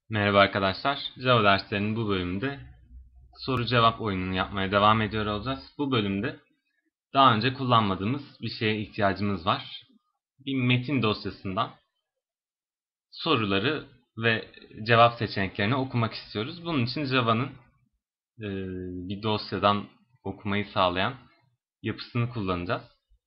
Merhaba arkadaşlar. Java derslerinin bu bölümünde soru cevap oyununu yapmaya devam ediyor olacağız. Bu bölümde daha önce kullanmadığımız bir şeye ihtiyacımız var. Bir metin dosyasından soruları ve cevap seçeneklerini okumak istiyoruz. Bunun için Java'nın bir dosyadan okumayı sağlayan yapısını kullanacağız.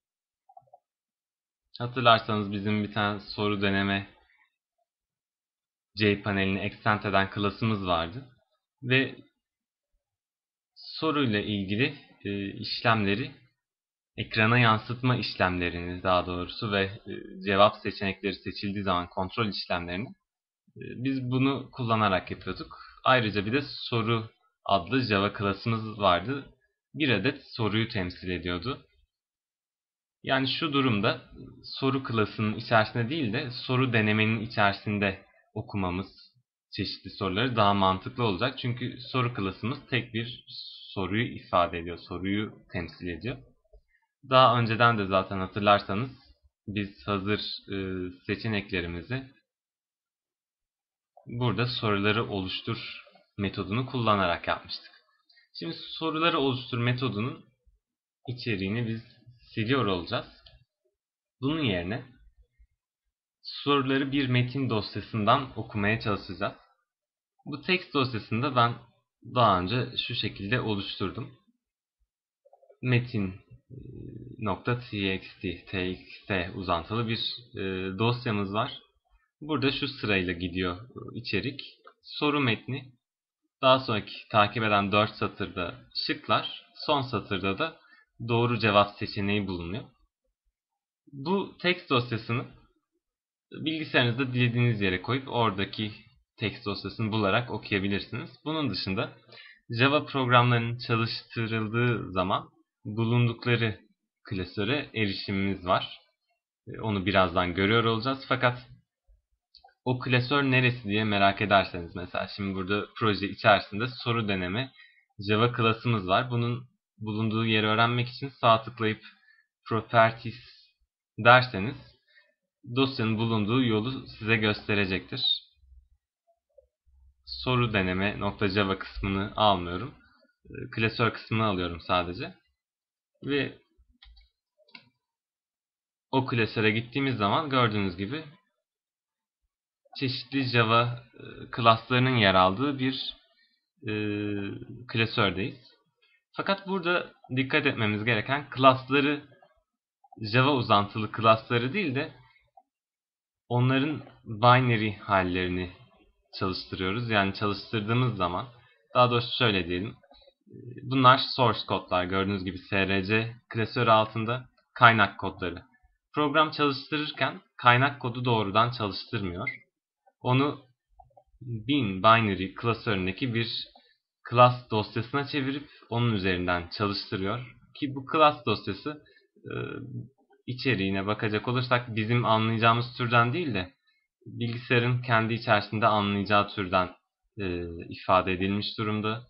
Hatırlarsanız bizim bir tane soru deneme cPanel'ini extend eden klasımız vardı. Ve soruyla ilgili işlemleri, ekrana yansıtma işlemlerini daha doğrusu ve cevap seçenekleri seçildiği zaman kontrol işlemlerini biz bunu kullanarak yapıyorduk. Ayrıca bir de soru adlı Java klasımız vardı. Bir adet soruyu temsil ediyordu. Yani şu durumda soru klasının içerisinde değil de soru denemenin içerisinde okumamız çeşitli soruları daha mantıklı olacak. Çünkü soru klasımız tek bir soruyu ifade ediyor, soruyu temsil ediyor. Daha önceden de zaten hatırlarsanız biz hazır seçeneklerimizi burada soruları oluştur metodunu kullanarak yapmıştık. Şimdi soruları oluştur metodunun içeriğini biz siliyor olacağız. Bunun yerine soruları bir metin dosyasından okumaya çalışacağız. Bu text dosyasında ben daha önce şu şekilde oluşturdum. Metin.txt uzantılı bir dosyamız var. Burada şu sırayla gidiyor içerik. Soru metni, daha sonraki takip eden 4 satırda şıklar, son satırda da doğru cevap seçeneği bulunuyor. Bu text dosyasını bilgisayarınızda dilediğiniz yere koyup oradaki text dosyasını bularak okuyabilirsiniz. Bunun dışında Java programlarının çalıştırıldığı zaman bulundukları klasöre erişimimiz var. Onu birazdan görüyor olacağız. Fakat o klasör neresi diye merak ederseniz mesela şimdi burada proje içerisinde soru deneme Java klasımız var. Bunun bulunduğu yeri öğrenmek için sağ tıklayıp Properties derseniz dosyanın bulunduğu yolu size gösterecektir. Soru deneme.java kısmını almıyorum. Klasör kısmını alıyorum sadece. Ve o klasöre gittiğimiz zaman gördüğünüz gibi çeşitli Java klaslarının yer aldığı bir klasördeyiz. Fakat burada dikkat etmemiz gereken klasları Java uzantılı klasları değil de onların binary hallerini çalıştırıyoruz. Yani çalıştırdığımız zaman daha doğrusu şöyle diyelim. Bunlar source kodlar. Gördüğünüz gibi SRC klasörü altında kaynak kodları. Program çalıştırırken kaynak kodu doğrudan çalıştırmıyor. Onu bin binary klasöründeki bir class dosyasına çevirip onun üzerinden çalıştırıyor. Ki bu class dosyası içeriğine bakacak olursak bizim anlayacağımız türden değil de bilgisayarın kendi içerisinde anlayacağı türden ifade edilmiş durumda.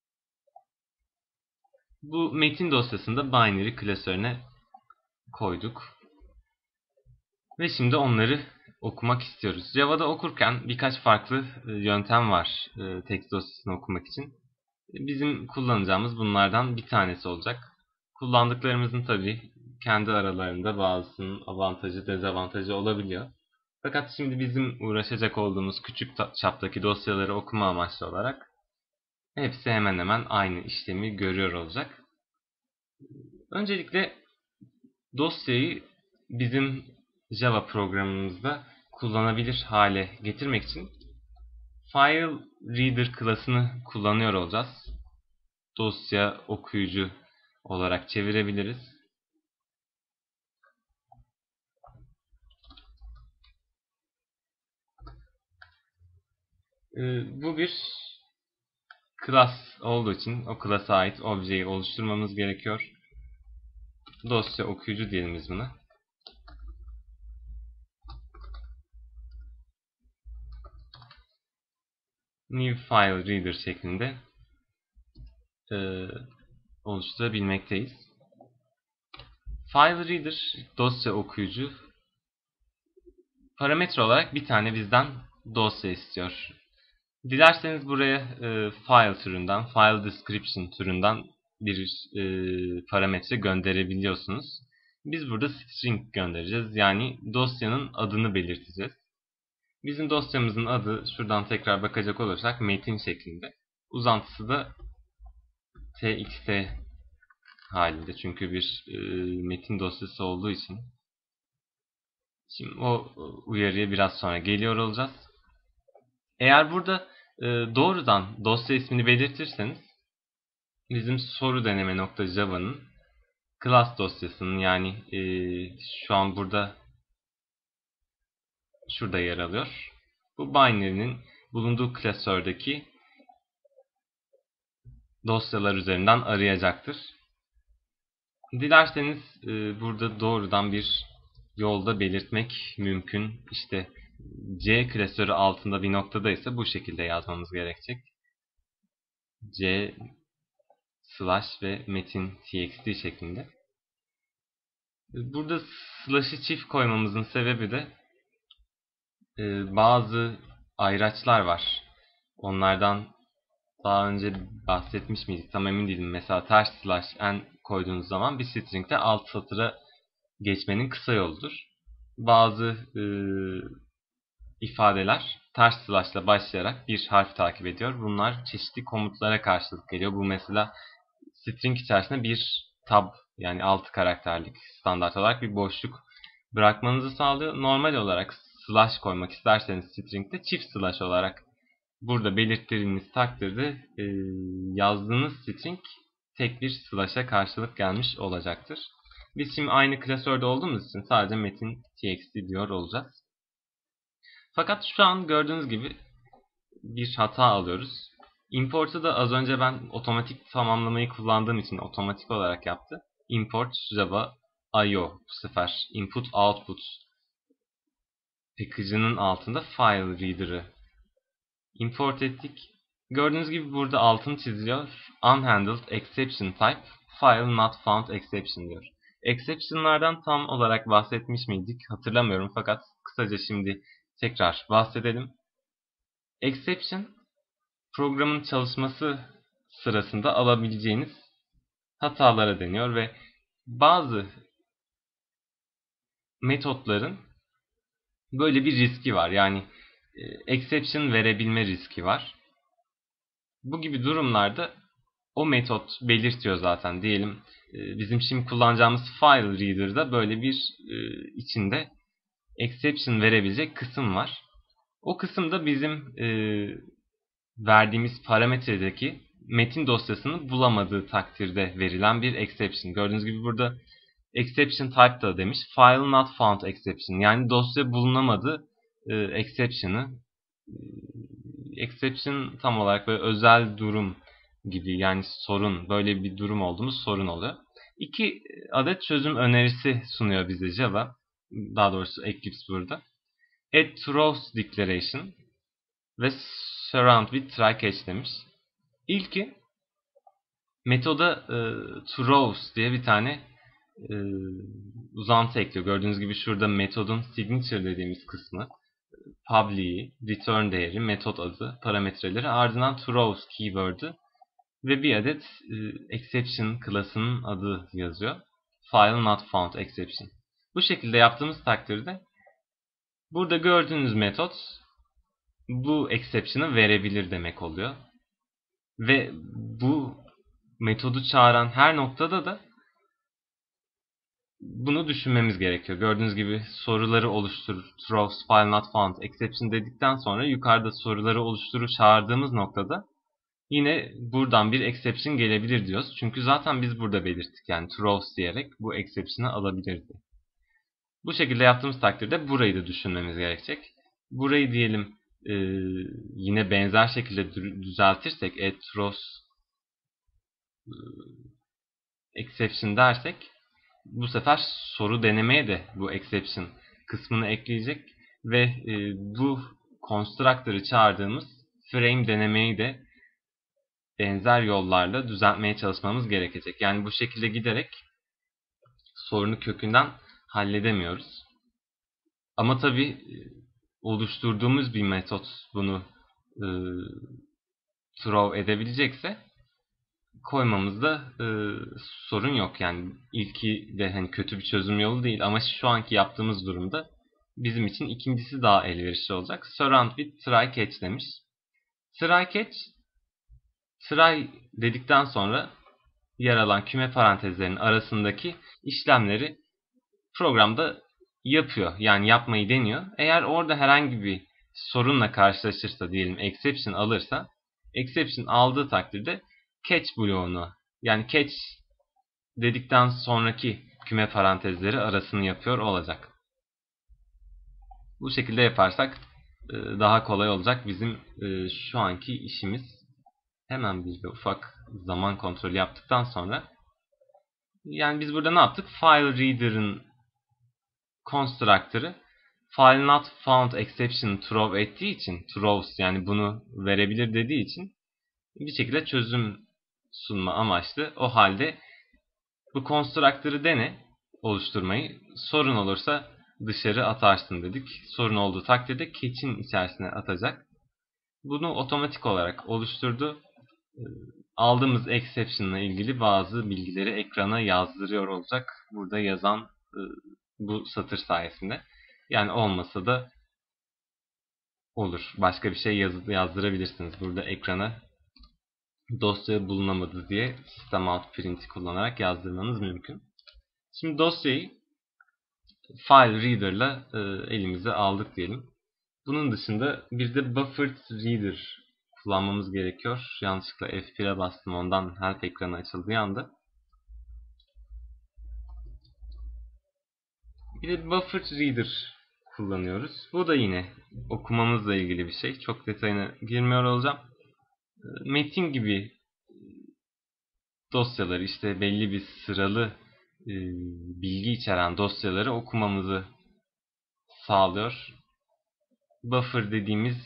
Bu metin dosyasında binary klasörüne koyduk. Ve şimdi onları okumak istiyoruz. Java'da okurken birkaç farklı yöntem var text dosyasını okumak için. Bizim kullanacağımız bunlardan bir tanesi olacak. Kullandıklarımızın tabii kendi aralarında bazısının avantajı dezavantajı olabiliyor. Fakat şimdi bizim uğraşacak olduğumuz küçük çaptaki dosyaları okuma amaçlı olarak hepsi hemen hemen aynı işlemi görüyor olacak. Öncelikle dosyayı bizim Java programımızda kullanabilir hale getirmek için File Reader klasını kullanıyor olacağız. Dosya okuyucu olarak çevirebiliriz. Bu bir class olduğu için o class'a ait objeyi oluşturmamız gerekiyor. Dosya okuyucu diyelim biz buna. New File Reader şeklinde oluşturabilmekteyiz. File Reader, dosya okuyucu parametre olarak bir tane bizden dosya istiyor. Dilerseniz buraya file türünden, file description türünden bir parametre gönderebiliyorsunuz. Biz burada string göndereceğiz. Yani dosyanın adını belirteceğiz. Bizim dosyamızın adı, şuradan tekrar bakacak olursak, metin şeklinde. Uzantısı da txt halinde. Çünkü bir metin dosyası olduğu için. Şimdi o uyarıya biraz sonra geliyor olacağız. Eğer burada doğrudan dosya ismini belirtirseniz, bizim soru deneme.java'nın class dosyasının, yani şu an burada şurada yer alıyor. Bu binary'nin bulunduğu klasördeki dosyalar üzerinden arayacaktır. Dilerseniz burada doğrudan bir yolda belirtmek mümkün. İşte C klasörü altında bir noktada ise bu şekilde yazmamız gerekecek. C slash ve metin txt şeklinde. Burada slash'ı çift koymamızın sebebi de bazı ayraçlar var. Onlardan daha önce bahsetmiş miydik? Tam emin değilim. Mesela ters slash n koyduğunuz zaman bir string'de alt satıra geçmenin kısa yoludur. Bazı ifadeler ters slash ile başlayarak bir harf takip ediyor. Bunlar çeşitli komutlara karşılık geliyor. Bu mesela string içerisinde bir tab, yani 6 karakterlik standart olarak bir boşluk bırakmanızı sağlıyor. Normal olarak slash koymak isterseniz string'de çift slash olarak burada belirttiğiniz takdirde yazdığınız string tek bir slash'a karşılık gelmiş olacaktır. Biz şimdi aynı klasörde olduğumuz için sadece metin txt diyor olacağız. Fakat şu an gördüğünüz gibi bir hata alıyoruz. Import'u da az önce ben otomatik tamamlamayı kullandığım için otomatik olarak yaptı. Import Java IO, bu sefer input output package'ının altında file reader'ı import ettik. Gördüğünüz gibi burada altını çiziliyor. Unhandled exception type file not found exception diyor. Exception'lardan tam olarak bahsetmiş miydik hatırlamıyorum, fakat kısaca şimdi tekrar bahsedelim. Exception, programın çalışması sırasında alabileceğiniz hatalara deniyor ve bazı metotların böyle bir riski var. Yani exception verebilme riski var. Bu gibi durumlarda o metot belirtiyor zaten. Diyelim bizim şimdi kullanacağımız file reader'da böyle bir içinde exception verebilecek kısım var. O kısımda bizim verdiğimiz parametredeki metin dosyasını bulamadığı takdirde verilen bir exception. Gördüğünüz gibi burada exception type da demiş. File not found exception. Yani dosya bulunamadı exception'ı. Exception tam olarak böyle özel durum gibi, yani sorun, böyle bir durum olduğumuz sorun oluyor. 2 adet çözüm önerisi sunuyor bize Java. Daha doğrusu Eclipse burada. Add throws declaration ve surround with try catch demiş. İlki metoda throws diye bir tane uzantı ekliyor. Gördüğünüz gibi şurada metodun signature dediğimiz kısmı, public'i, return değeri, metot adı, parametreleri, ardından throws keyword'ı ve bir adet exception klasının adı yazıyor. File not found exception. Bu şekilde yaptığımız takdirde burada gördüğünüz metot bu exception'ı verebilir demek oluyor. Ve bu metodu çağıran her noktada da bunu düşünmemiz gerekiyor. Gördüğünüz gibi soruları oluşturur. Throws file not found exception dedikten sonra yukarıda soruları oluşturur çağırdığımız noktada yine buradan bir exception gelebilir diyoruz. Çünkü zaten biz burada belirttik. Yani throws diyerek bu exception'ı alabilirdi. Bu şekilde yaptığımız takdirde burayı da düşünmemiz gerekecek. Burayı diyelim yine benzer şekilde düzeltirsek, add throws exception dersek, bu sefer soru denemeye de bu exception kısmını ekleyecek ve bu constructor'ı çağırdığımız frame denemeyi de benzer yollarla düzeltmeye çalışmamız gerekecek. Yani bu şekilde giderek sorunu kökünden halledemiyoruz. Ama tabii oluşturduğumuz bir metot bunu e, throw edebilecekse koymamızda sorun yok. Yani ilki de hani kötü bir çözüm yolu değil ama şu anki yaptığımız durumda bizim için ikincisi daha elverişli olacak. Surround with try catch demiş. Try catch, try dedikten sonra yer alan küme parantezlerinin arasındaki işlemleri programda yapıyor. Yani yapmayı deniyor. Eğer orada herhangi bir sorunla karşılaşırsa, diyelim exception alırsa, exception aldığı takdirde catch bloğunu, yani catch dedikten sonraki küme parantezleri arasını yapıyor olacak. Bu şekilde yaparsak daha kolay olacak bizim şu anki işimiz. Hemen bir de ufak zaman kontrolü yaptıktan sonra, yani biz burada ne yaptık? File reader'ın constructor'ı file not found exception throw ettiği için, throws yani bunu verebilir dediği için bir şekilde çözüm sunma amaçlı. O halde bu constructor'ı dene oluşturmayı. Sorun olursa dışarı atarsın dedik. Sorun olduğu takdirde catch'in içerisine atacak. Bunu otomatik olarak oluşturdu. Aldığımız exception ile ilgili bazı bilgileri ekrana yazdırıyor olacak. Burada yazan bu satır sayesinde. Yani olmasa da olur. Başka bir şey yazdırabilirsiniz. Burada ekrana dosya bulunamadı diye system.out.print'i kullanarak yazdırmanız mümkün. Şimdi dosyayı file reader'la elimize aldık diyelim. Bunun dışında bir de buffered reader kullanmamız gerekiyor. Yanlışlıkla F1'e bastım, ondan help ekranı açıldığı anda. Bir de buffered reader kullanıyoruz. Bu da yine okumamızla ilgili bir şey. Çok detayına girmiyor olacağım. Metin gibi dosyaları, işte belli bir sıralı bilgi içeren dosyaları okumamızı sağlıyor. Buffer dediğimiz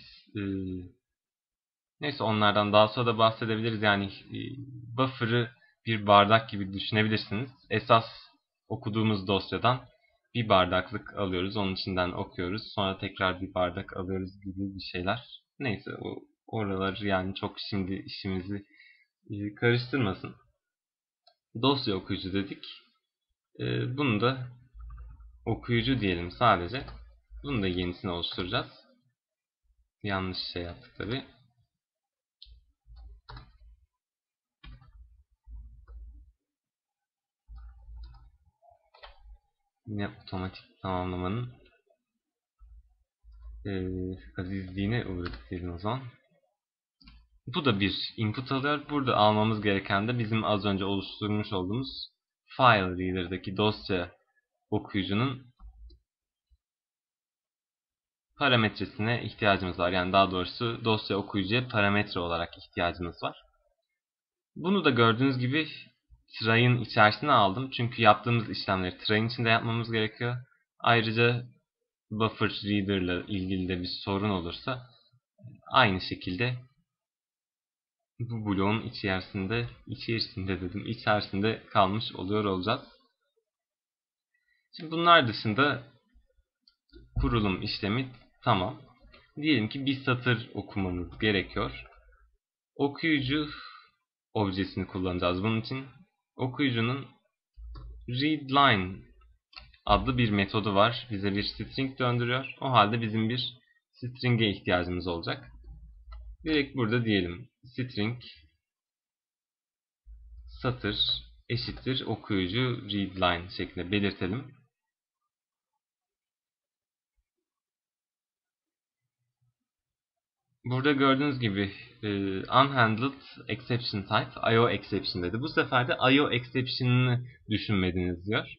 neyse, onlardan daha sonra da bahsedebiliriz. Yani buffer'ı bir bardak gibi düşünebilirsiniz. Esas okuduğumuz dosyadan bir bardaklık alıyoruz. Onun içinden okuyoruz. Sonra tekrar bir bardak alıyoruz gibi bir şeyler. Neyse, oralar yani çok şimdi işimizi karıştırmasın. Dosya okuyucu dedik. Bunu da okuyucu diyelim sadece. Bunu da yenisini oluşturacağız. Yanlış şey yaptık tabi. Yine otomatik tamamlamanın azizliğine uğradık diyelim o zaman. Bu da bir input alıyor. Burada almamız gereken de bizim az önce oluşturmuş olduğumuz file reader'daki dosya okuyucunun parametresine ihtiyacımız var. Yani daha doğrusu dosya okuyucuya parametre olarak ihtiyacımız var. Bunu da gördüğünüz gibi try'ın içerisine aldım. Çünkü yaptığımız işlemleri try'ın içinde yapmamız gerekiyor. Ayrıca buffer reader ile ilgili de bir sorun olursa aynı şekilde bu bloğun içerisinde kalmış oluyor olacağız. Şimdi bunlar dışında kurulum işlemi tamam. Diyelim ki bir satır okumamız gerekiyor. Okuyucu objesini kullanacağız bunun için. Okuyucunun readLine adlı bir metodu var. Bize bir string döndürüyor. O halde bizim bir string'e ihtiyacımız olacak. Direkt burada diyelim string satır eşittir okuyucu readLine şeklinde belirtelim. Burada gördüğünüz gibi unhandled exception type IO exception dedi. Bu sefer de IO exception'ını düşünmediniz diyor.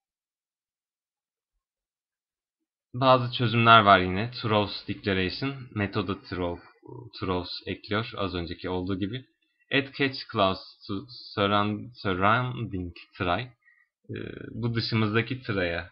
Bazı çözümler var yine. Throws declaration metoda throws ekliyor az önceki olduğu gibi. Add catch clause to surrounding try. Bu dışımızdaki try'a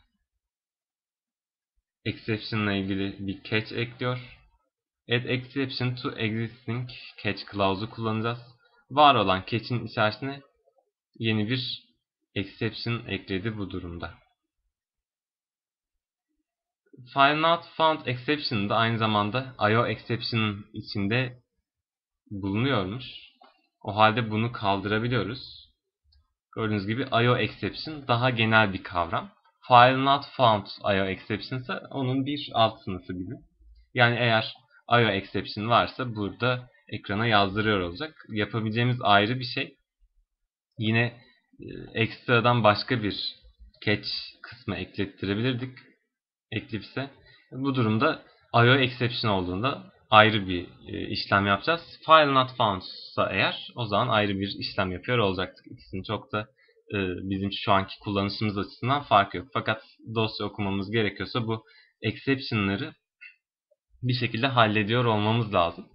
exception ile ilgili bir catch ekliyor. Add exception to existing catch clause'u kullanacağız. Var olan catch'in içerisine yeni bir exception ekledi bu durumda. File not found exception da aynı zamanda IO exception'ın içinde bulunuyormuş. O halde bunu kaldırabiliyoruz. Gördüğünüz gibi IO exception daha genel bir kavram. File not found IO exception ise onun bir alt sınıfı gibi. Yani eğer IO exception varsa burada ekrana yazdırıyor olacak. Yapabileceğimiz ayrı bir şey. Yine ekstradan başka bir catch kısmı eklettirebilirdik Eclipse'e. Bu durumda IO exception olduğunda ayrı bir işlem yapacağız. File not found ise eğer o zaman ayrı bir işlem yapıyor olacaktık. İkisinin çok da bizim şu anki kullanışımız açısından farkı yok. Fakat dosya okumamız gerekiyorsa bu exception'ları bir şekilde hallediyor olmamız lazım.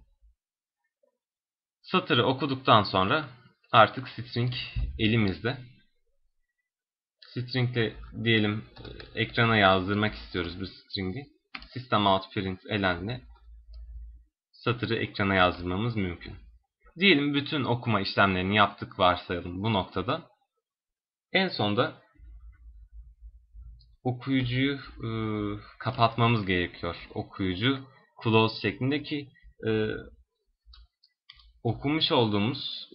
Satırı okuduktan sonra artık string elimizde. String'le diyelim ekrana yazdırmak istiyoruz bu string'i. System out print elenle satırı ekrana yazdırmamız mümkün. Diyelim bütün okuma işlemlerini yaptık varsayalım bu noktada. En sonda okuyucuyu kapatmamız gerekiyor. Okuyucu close şeklindeki okumuş olduğumuz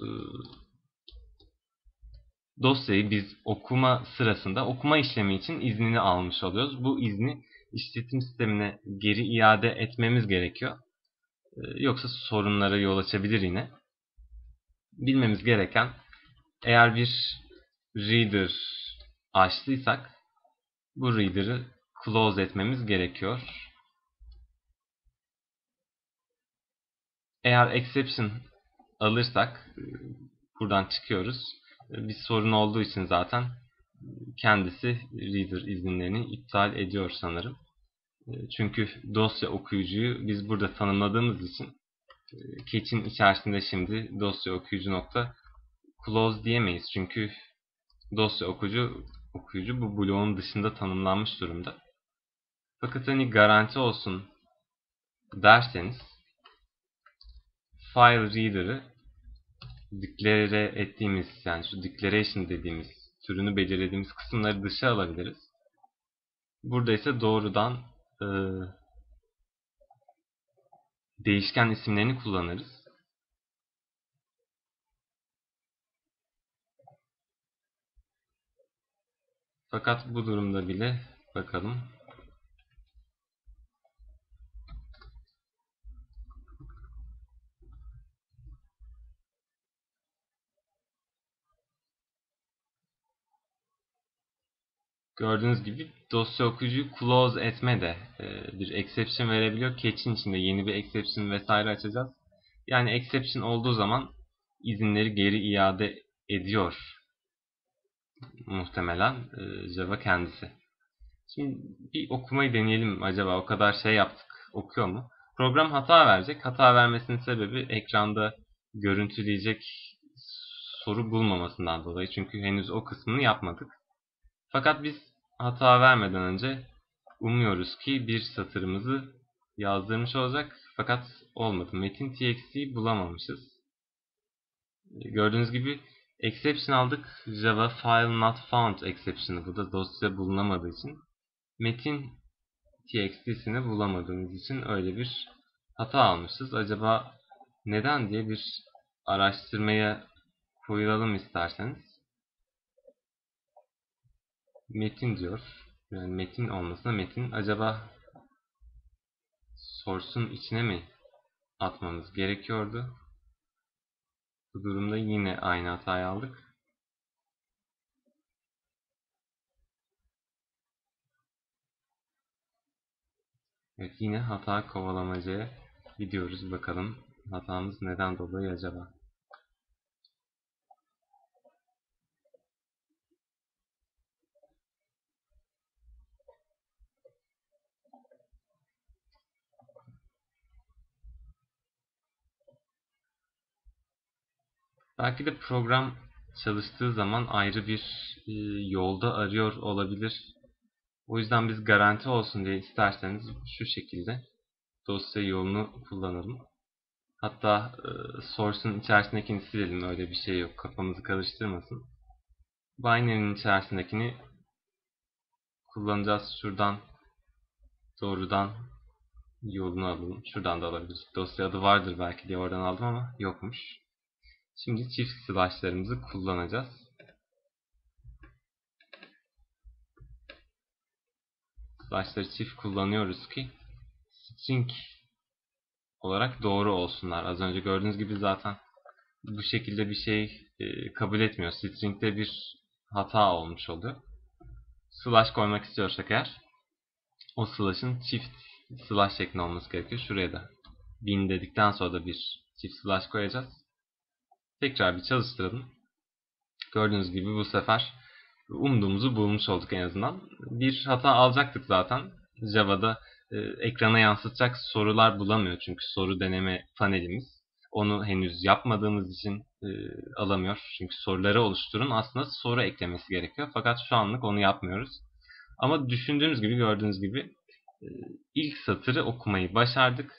dosyayı biz okuma sırasında okuma işlemi için iznini almış oluyoruz. Bu izni işletim sistemine geri iade etmemiz gerekiyor. Yoksa sorunlara yol açabilir yine. Bilmemiz gereken eğer bir reader açtıysak bu reader'ı close etmemiz gerekiyor. Eğer exception alırsak buradan çıkıyoruz. Bir sorun olduğu için zaten kendisi reader izinlerini iptal ediyor sanırım. Çünkü dosya okuyucuyu biz burada tanımladığımız için catch'in içerisinde şimdi dosya okuyucu nokta close diyemeyiz. Çünkü dosya okuyucu bu bloğun dışında tanımlanmış durumda. Fakat hani garanti olsun derseniz file reader'ı declare ettiğimiz yani şu declaration dediğimiz türünü belirlediğimiz kısımları dışa alabiliriz. Burada ise doğrudan değişken isimlerini kullanırız. Fakat bu durumda bile bakalım. Gördüğünüz gibi dosya okuyucuyu close etme de bir exception verebiliyor. Catch'in içinde yeni bir exception vesaire açacağız. Yani exception olduğu zaman izinleri geri iade ediyor muhtemelen Java kendisi. Şimdi bir okumayı deneyelim acaba o kadar şey yaptık okuyor mu? Program hata verecek. Hata vermesinin sebebi ekranda görüntüleyecek soru bulmamasından dolayı. Çünkü henüz o kısmını yapmadık. Fakat biz hata vermeden önce umuyoruz ki bir satırımızı yazdırmış olacak. Fakat olmadı. Metin.txt bulamamışız. Gördüğünüz gibi exception aldık. Java file not found exception'ı. Bu da dosya bulunamadığı için. Metin txt'sini bulamadığımız için öyle bir hata almışız. Acaba neden diye bir araştırmaya koyulalım isterseniz. Metin diyor. Yani metin olmasına metin. Acaba source'un içine mi atmamız gerekiyordu? Bu durumda yine aynı hatayı aldık. Evet, yine hata kovalamacaya gidiyoruz. Bakalım hatamız neden dolayı acaba? Belki de program çalıştığı zaman ayrı bir yolda arıyor olabilir. O yüzden biz garanti olsun diye isterseniz şu şekilde dosya yolunu kullanalım. Hatta source'un içerisindekini silelim. Öyle bir şey yok. Kafamızı karıştırmasın. Binary'nin içerisindekini kullanacağız. Şuradan Doğrudan yolunu alalım. Şuradan da alabiliriz. Dosya adı vardır belki diye oradan aldım ama yokmuş. Şimdi çift slash'larımızı kullanacağız. Slash'ları çift kullanıyoruz ki string olarak doğru olsunlar. Az önce gördüğünüz gibi zaten bu şekilde bir şey kabul etmiyor. String'de bir hata olmuş oluyor. Slash koymak istiyorsak eğer o slash'ın çift slash şeklinde olması gerekiyor. Şuraya da bin dedikten sonra da bir çift slash koyacağız. Tekrar bir çalıştıralım. Gördüğünüz gibi bu sefer umduğumuzu bulmuş olduk en azından. Bir hata alacaktık zaten. Java'da ekrana yansıtacak sorular bulamıyor çünkü soru deneme panelimiz. Onu henüz yapmadığımız için alamıyor. Çünkü soruları oluşturun aslında soru eklemesi gerekiyor. Fakat şu anlık onu yapmıyoruz. Ama düşündüğünüz gibi gördüğünüz gibi ilk satırı okumayı başardık.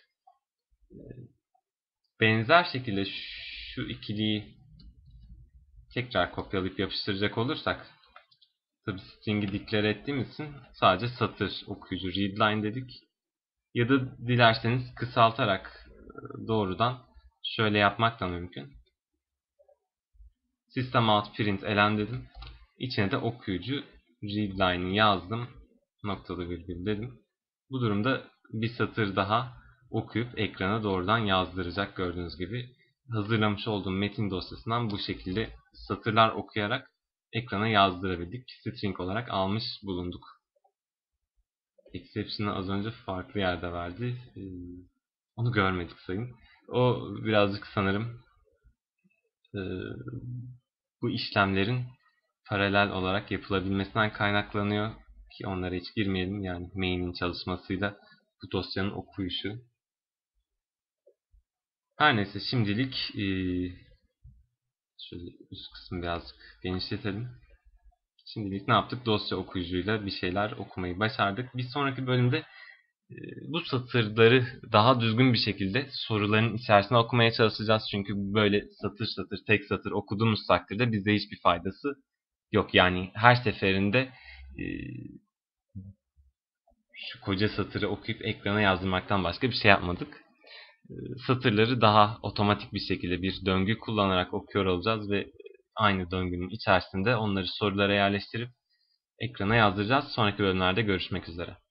Benzer şekilde şu ikiliyi tekrar kopyalayıp yapıştıracak olursak, tabi string'i declare ettiğimiz için sadece satır okuyucu readline dedik. Ya da dilerseniz kısaltarak doğrudan şöyle yapmak da mümkün. System out print elen dedim. İçine de okuyucu readline'ı yazdım. Noktalı virgül dedim. Bu durumda bir satır daha okuyup ekrana doğrudan yazdıracak gördüğünüz gibi. Hazırlamış olduğum metin dosyasından bu şekilde satırlar okuyarak ekrana yazdırabildik. String olarak almış bulunduk. Exception'ı az önce farklı yerde verdi. Onu görmedik sayın. O birazcık sanırım bu işlemlerin paralel olarak yapılabilmesinden kaynaklanıyor ki onlara hiç girmeyelim. Yani main'in çalışmasıyla bu dosyanın okuyuşu. Her neyse şimdilik şöyle üst kısmı birazcık genişletelim. Şimdilik ne yaptık? Dosya okuyucuyla bir şeyler okumayı başardık. Bir sonraki bölümde bu satırları daha düzgün bir şekilde soruların içerisine okumaya çalışacağız. Çünkü böyle satır satır, tek satır okuduğumuz takdirde bize hiçbir faydası yok. Yani her seferinde şu koca satırı okuyup ekrana yazdırmaktan başka bir şey yapmadık. Satırları daha otomatik bir şekilde bir döngü kullanarak okuyor olacağız ve aynı döngünün içerisinde onları sorulara yerleştirip ekrana yazdıracağız. Sonraki bölümlerde görüşmek üzere.